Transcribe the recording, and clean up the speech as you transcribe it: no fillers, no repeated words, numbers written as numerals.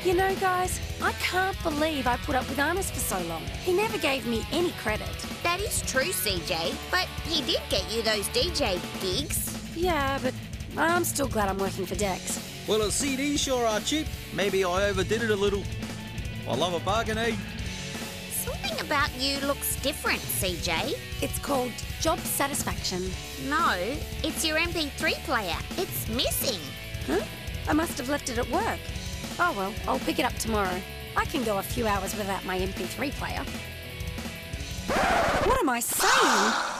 You know, guys, I can't believe I put up with Amos for so long. He never gave me any credit. That is true, CJ, but he did get you those DJ gigs. Yeah, but I'm still glad I'm working for Dex. Well, the CDs sure are cheap. Maybe I overdid it a little. I love a bargain, eh? Something about you looks different, CJ. It's called job satisfaction. No, it's your MP3 player. It's missing. Huh? I must have left it at work. Oh well, I'll pick it up tomorrow. I can go a few hours without my MP3 player. What am I saying?